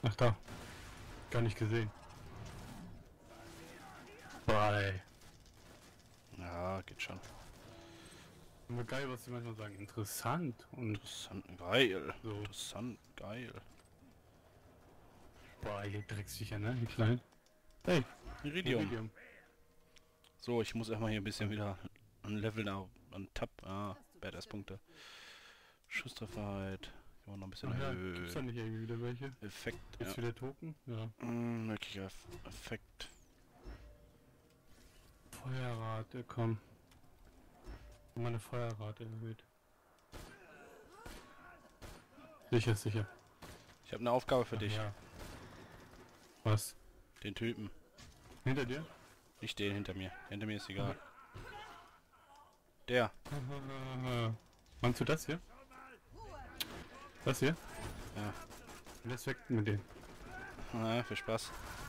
Ach da. Gar nicht gesehen. Boah, ey. Ja, geht schon. Immer geil, was sie manchmal sagen. Interessant und Interessant, geil. so. Interessant, geil. Boah, hier Drecksviecher, ne? Die kleinen. Hey, Iridium. So, ich muss erstmal hier ein bisschen wieder an Leveln an Tab. Ah, Badass-Punkte. Schusstrefferheit. Kann man noch ein bisschen Ach ja, gibt's da erhöhen. nicht irgendwie wieder welche? Effekt, Jetzt ja. wieder Token? Ja. Möglicher Effekt. Feuerrate, komm. Meine Feuerrate erhöht. Sicher, sicher. Ich habe eine Aufgabe für Ach dich. ja. Was? Den Typen. Hinter dir? Nicht den hinter mir. Hinter mir ist egal. Der. Meinst du das hier? Das hier? Ja. Das weg mit dem. Na, viel Spaß.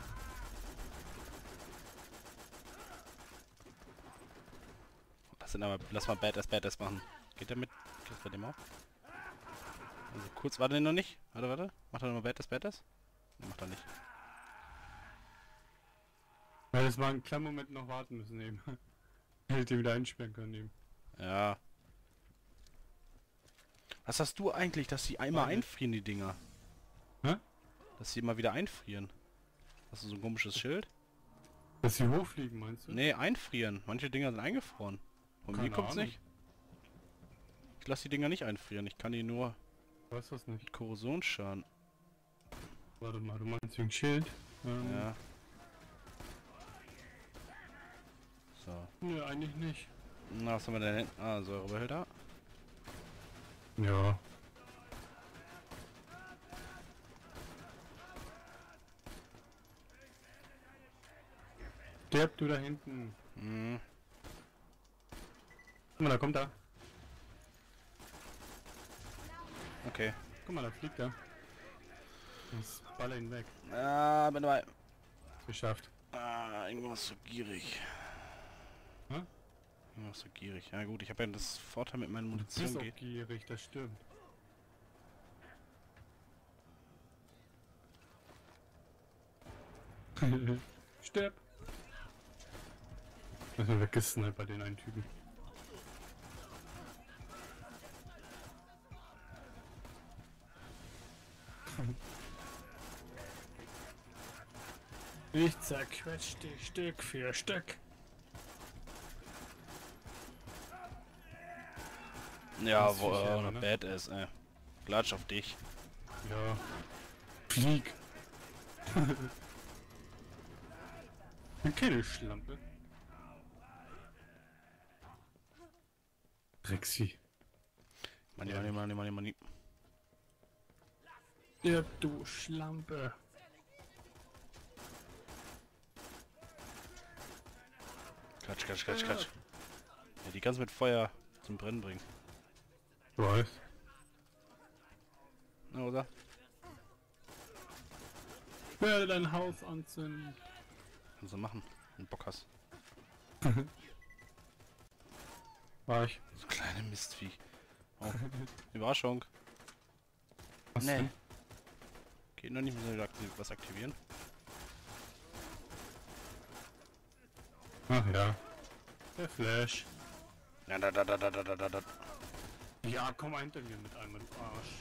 Lass mal Badass machen. Geht der mit? Geht das bei dem auch? Also kurz, warte den noch nicht. Warte. Macht er nochmal Badass? Nee, macht er nicht. Ja, das war ein kleinen Moment noch warten müssen eben. Hätte ihn wieder einsperren können eben. Ja. Was hast du eigentlich, dass sie einmal einfrieren, die Dinger? Hä? Dass sie immer wieder einfrieren. Hast du so ein komisches Schild? Dass sie hochfliegen, meinst du? Nee, einfrieren. Manche Dinger sind eingefroren. Von mir Keine kommt's Ahnung. nicht. Ich lasse die Dinger nicht einfrieren. Ich kann die nur Weißt du das nicht? mit Korrosionsschaden. Warte mal, du meinst wegen Schild? Ja. So. Nö, eigentlich nicht. Na, was haben wir denn? Ah, Säurebehälter. Ja. Sterb du da hinten. Mhm. Guck mal, da kommt er. Okay. Guck mal, da fliegt er. Jetzt baller ihn weg. Ah, bin dabei. Geschafft. Ah, irgendwas so gierig. Hä? Irgendwas so gierig. Ja gut, ich habe ja das Vorteil mit meinen Du bist Munition auch geht. gierig, das stimmt. Stirb! Ich bin weggesniped bei den einen Typen. Ich zerquetsch dich Stück für Stück. Ja, Das ist sicher, wo ne? Badass, ey. Klatsch auf dich. Ja. Flieg! Eine Schlampe. Rexy. Money. Ja, du Schlampe. Klatsch. Ja, die kannst du mit Feuer zum Brennen bringen. Du weißt. Na, oder? Ich werde dein Haus anzünden. Kannst du machen, wenn du Bock hast. War ich. So kleine Mistvieh. Oh. Überraschung. Was Nee. denn? Geht noch nicht, müssen wir was aktivieren. Ach ja. Der Flash. Ja, da. Ja, komm mal hinter mir mit einmal, du Arsch.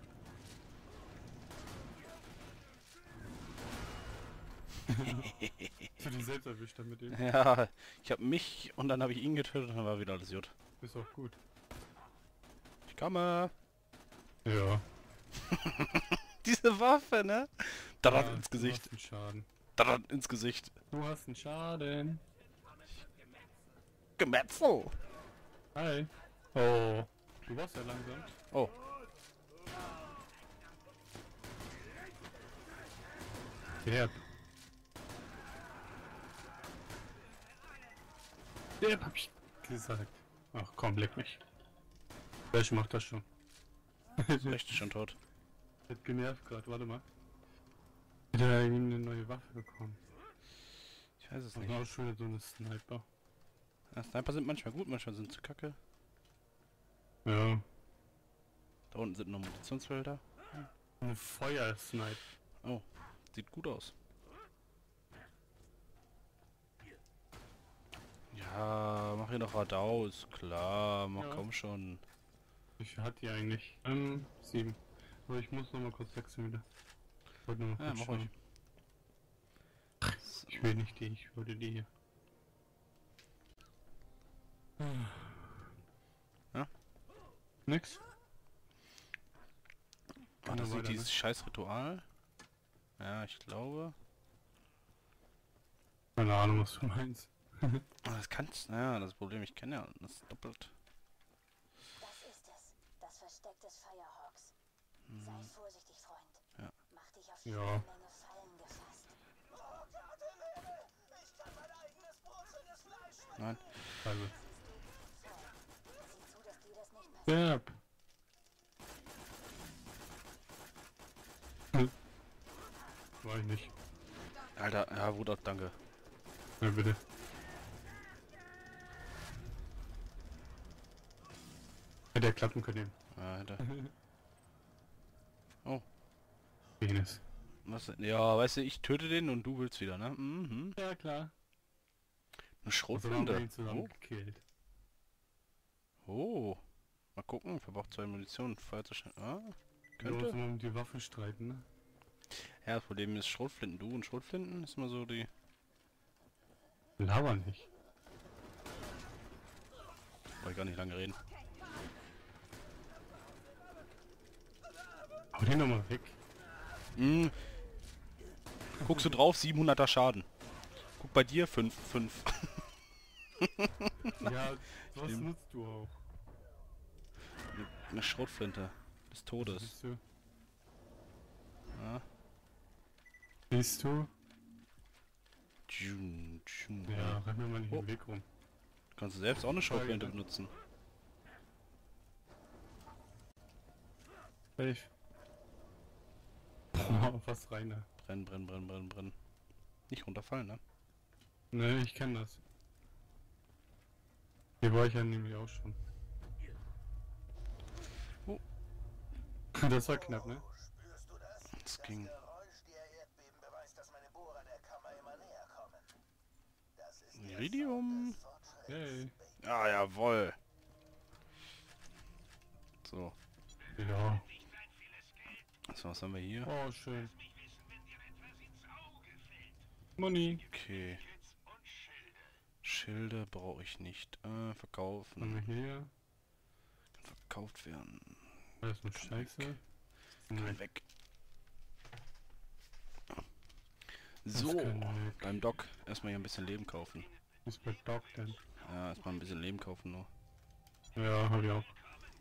Hast du dich selbst erwischt dann mit dem? Ja, ich hab mich und dann habe ich ihn getötet und dann war wieder alles gut. Ist auch gut. Ich komme. Ja. Diese Waffe, ne? Daran Ja, ins Gesicht. Du hast einen Schaden. Daran ins Gesicht. Du hast einen Schaden. Gemetzel. Hi. Oh. Du warst ja langsam. Oh. Derb. Derb hab ich gesagt. Ach komm, leck mich. Welche macht das schon? Ist echt schon tot. Hat genervt gerade, warte mal. Hat er irgendwie eine neue Waffe bekommen? Ich weiß es Das nicht. war auch schon wieder so eine Sniper. Ja, Sniper sind manchmal gut, manchmal sind sie kacke. Ja. Da unten sind noch Munitionsfelder. Ein Feuersniper. Oh, sieht gut aus. Ja, mach hier noch Radaus. Klar, mach Ja. komm schon. Ich hatte die eigentlich. 7. Aber ich muss noch mal kurz wechseln wieder. Ich wollte nur mal Ja, kurz mach ruhig. schauen. So. Ich will nicht die, ich wollte die hier. Ja? Nix? War das Nur nicht weiter, dieses scheiß Ritual? Ja, ich glaube. Keine Ahnung, was du meinst. Ah, das kannst. Naja, das Problem, ich kenne ja das doppelt. Das ist es. Das Versteck des Firehawks. Sei vorsichtig, Freund. Ja. Mach dich auf Ja. jede Menge Fallen gefasst. Nein. Also. Sieh zu, dass dir das nicht passiert. Yep. War ich nicht. Alter, ja, Bruder, danke. Ja, bitte. Hätte ja klappen können. Ja, hätte. Oh, Penis. was denn? Ja, weißt du, ich töte den und du willst wieder, ne? Mhm. Ja, klar. Eine Also haben wir Schrotflinte. ihn zusammen Oh. gekillt. Oh. Mal gucken, verbraucht 2 Munition. Feuert so schnell. Ah, Wir uns könnte. immer um die Waffe streiten, ne? Ja, das Problem ist Schrotflinten. Du und Schrotflinten ist immer so die... Laber nicht. Wollte ich gar nicht lange reden. Hau den doch mal weg. Hm. Guckst du drauf, 700er Schaden. Guck bei dir, 5. Ja, was Stimmt. nutzt du auch? Eine Schrotflinte des Todes. Siehst du? Ja. Siehst du? Tschun, tschun. Ja, renn mir mal nicht Oh. im Weg rum. Kannst du selbst auch eine Schrotflinte Ja. benutzen. Safe. Boah, was rein da. Brennen, brennen, brennen, brennen, brennen. Nicht runterfallen, ne? Ne, ich kenn das. Hier war ich ja nämlich auch schon. Oh. Das war knapp, ne? Spürst du das? Das ging. Das Geräusch der Erdbeben beweist, dass meine Bohrer der Kammer immer näher kommen. Das ist der Iridium. Sound des Fortschritts, Hey. Baby. Ah, jawohl. So. Ja. So, was haben wir hier? Oh, schön. Money. Okay. Schilde brauche ich nicht. Haben wir Verkaufen. hier. Kann verkauft werden. Alles nur Scheiße. Kann weg. So, beim Doc erstmal hier ein bisschen Leben kaufen. Was ist bei Doc denn? Ja, erstmal ein bisschen Leben kaufen nur. Ja, hab ich auch.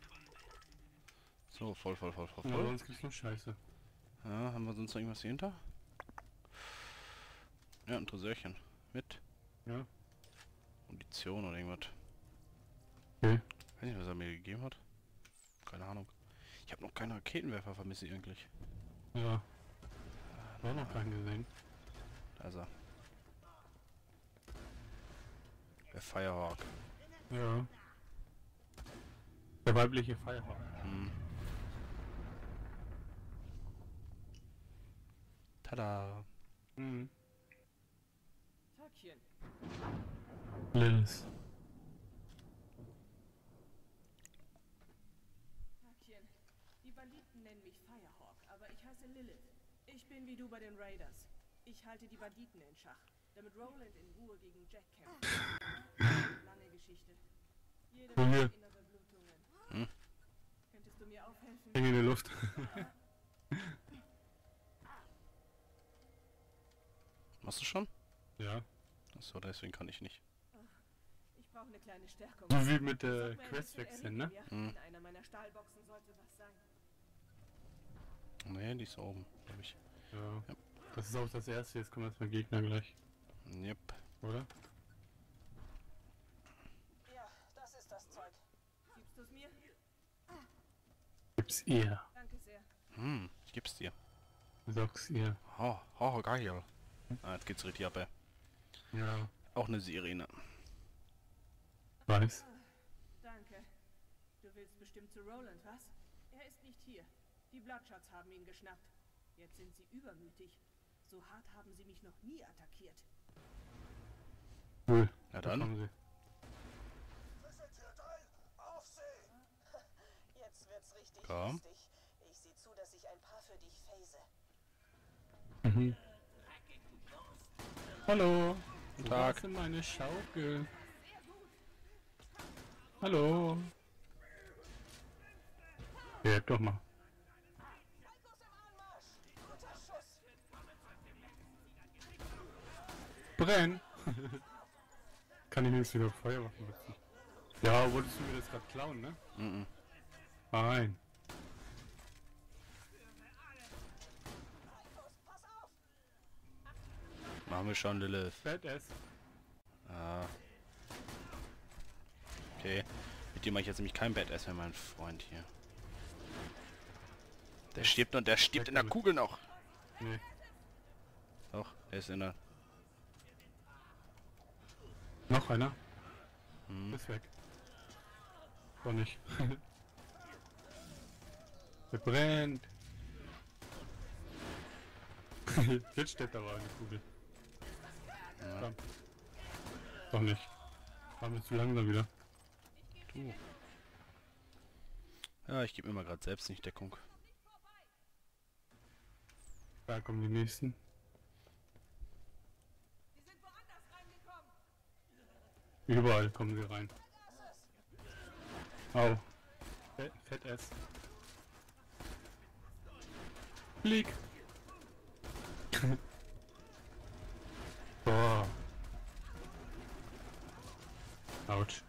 So, voll, voll, voll, voll, Aber voll. sonst gibt's nur Scheiße. Ja, haben wir sonst noch irgendwas hier hinter? Ja, ein Tresorchen. Mit Ja. Munition oder irgendwas. Okay. Weiß nicht, was er mir gegeben hat. Keine Ahnung. Ich habe noch keine Raketenwerfer, vermisse ich eigentlich. Ja. War noch keinen gesehen. Da ist er. Der Firehawk. Ja. Der weibliche Firehawk. Hm. Tada. Mhm. Tagchen. Lilith. Tagchen. Die Banditen nennen mich Firehawk, aber ich heiße Lilith. Ich bin wie du bei den Raiders. Ich halte die Banditen in Schach, damit Roland in Ruhe gegen Jack kämpft. Lange Geschichte. Jede Von Menge mir. innere Blutungen. Hm? Könntest du mir aufhelfen? Hänge in der Luft. Machst du schon? Ja. Achso, deswegen kann ich nicht. Ich brauche eine kleine Stärkung. So wie mit der Sag mir ein Quest bisschen wechseln, ne? Erika, Hm. in einer meiner Stahlboxen sollte was sein. Nee, die ist oben, glaube ich. Ja. Ja. Das ist auch das erste, jetzt kommen erstmal Gegner gleich, Yep. oder? Ja, das ist das Zeug. Gibst du es mir? Gib's ihr. Danke sehr. Hm, ich geb's dir. Sag's ihr. Oh, oh, geil. Ah, jetzt geht's richtig ab, ey. Ja. Auch eine Sirene. Weiß. Danke. Du willst bestimmt zu Roland, was? Er ist nicht hier. Die Bloodshots haben ihn geschnappt. Jetzt sind sie übermütig. So hart haben sie mich noch nie attackiert. Cool. Na dann. Kommen Sie. Fischertür 3, auf See! Jetzt wird's richtig Komm. lustig. Ich sehe zu, dass ich ein paar für dich phase. Mhm. Hallo. Guten Wo Tag. war's in meine Schaukel? Hallo. Ja, doch mal. Falkos im Anmarsch! Guter Schuss! Brenn! Kann ich nichts über Feuerwaffen benutzen. Ja, wolltest du mir das gerade klauen, ne? Mhm. Nein. Falkos, pass auf! Machen wir schon, Lilith. Badass. Ah. Okay. Mit dem mache ich jetzt nämlich kein Badass mehr, mein Freund hier. Der stirbt und der stirbt in der Kugel noch. Nee. Doch, der ist in der... Noch einer? Hm. Ist weg. Doch nicht. Der brennt. Jetzt steht aber eine Kugel. Ja. Komm. Doch nicht. War mir zu langsam wieder. Du. Ja, ich gebe mir mal gerade selbst nicht Deckung. Da kommen die nächsten. Die sind woanders reingekommen. Überall kommen sie rein. Au. Fett S. Flieg. Boah. Autsch.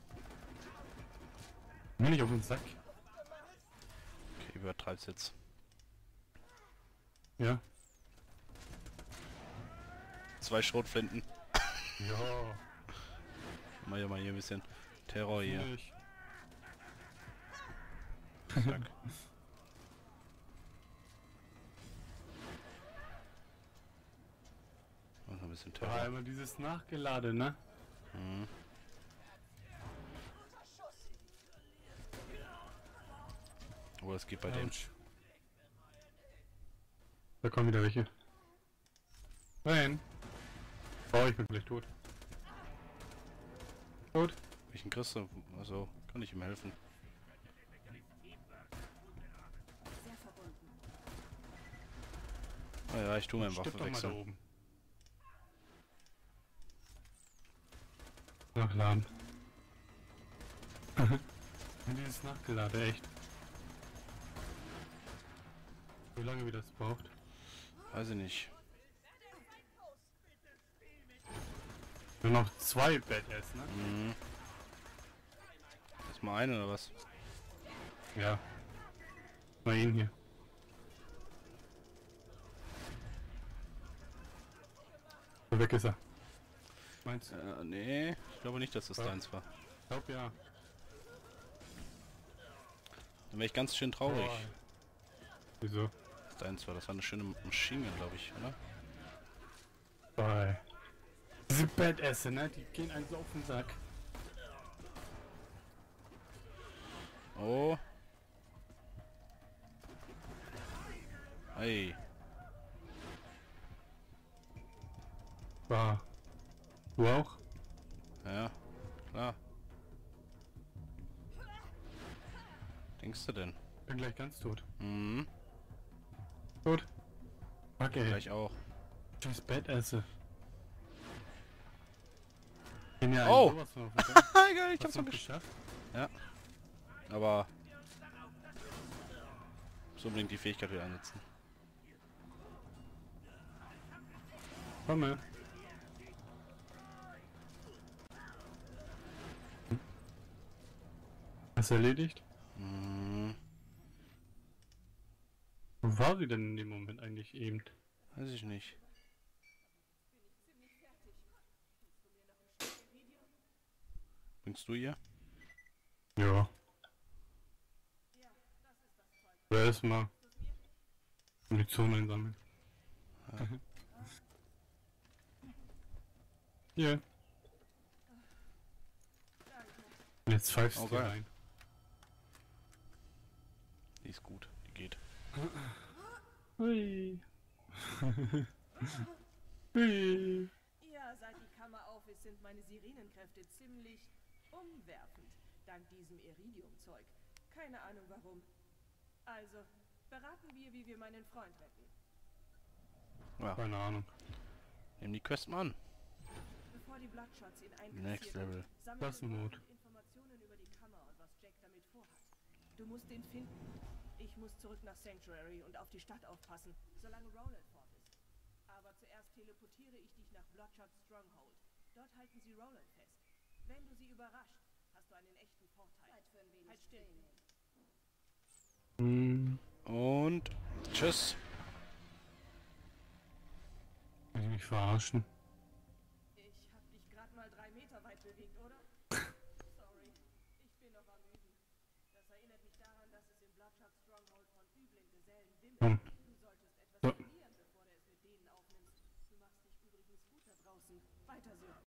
Mir nicht auf den Sack. Okay, übertreib's jetzt. Ja. 2 Schrotflinten. Ja. Mal hier ein bisschen Terror hier. Nicht. Zack. Noch ein bisschen Da Terror. immer dieses nachgeladen, ne? Mhm. Oh, das geht bei dem. Autsch. Da kommen wieder welche. Rein. Oh, ich bin gleich tot. Tot. Welchen kriegst du? Also, kann ich ihm helfen. Sehr verbunden. Ah ja, ich tue meine Stirb Waffe doch mal da wechseln. oben. Nachladen. Und dieses nachgeladen, echt. Wie lange wie das braucht? Weiß ich nicht. Nur noch 2 Badass, ne? Mhm. Ist mal ein oder was? Ja. Mal ihn hier. So, weg ist er. Meinst du? Nee, ich glaube nicht, dass das Ja. deins war. Ich glaub ja. Dann wäre ich ganz schön traurig. Boah. Wieso? Das deins war. Das war eine schöne Maschine, glaube ich, oder? Bei. Diese Badass, ne? Die gehen einem so auf den Sack. Oh. Hey. Bah. Du auch? Ja, klar. Denkst du denn? Bin gleich ganz tot. Mhm. Tot? Okay. Gleich auch. Tschüss, Badass. Bin ja Oh! sowas von auf den Sack. Egal, ich Hast hab's du noch noch geschafft. geschafft? Aber... So unbedingt die Fähigkeit wieder einsetzen. Komme. Hast du erledigt? Mhm. Wo war sie denn in dem Moment eigentlich eben? Weiß ich nicht. Bringst du ihr? Ja. Oder erstmal Munition einsammeln. Hier. Und jetzt pfeifst Oh, du geil. rein. Die ist gut. Die geht. Hui. Hui. Ja, seit die Kammer auf ist, sind meine Sirenenkräfte ziemlich umwerfend. Dank diesem Iridium-Zeug. Keine Ahnung warum. Also, beraten wir, wie wir meinen Freund retten. Ja, Keine Ahnung. nehmen die Quest mal an. Bevor die Bloodshots ihn Next einkassieren, Level. sammelt Das ist ein Not. Roland Informationen über die Kammer und was Jack damit vorhat. Du musst ihn finden. Ich muss zurück nach Sanctuary und auf die Stadt aufpassen, solange Roland fort ist. Aber zuerst teleportiere ich dich nach Bloodshots Stronghold. Dort halten sie Roland fest. Wenn du sie überrascht, hast du einen echten Vorteil. Halt still. Hm. Und tschüss. Will ich mich verarschen? Ich hab dich gerade mal 3 Meter weit bewegt, oder? Sorry, ich bin noch am Üben. Das erinnert mich daran, dass es im Bloodshots Stronghold von üblen Gesellen wimmelt. Hm. Du solltest etwas Ja. trainieren, bevor du es mit denen aufnimmst. Du machst dich übrigens gut da draußen. Weiter so.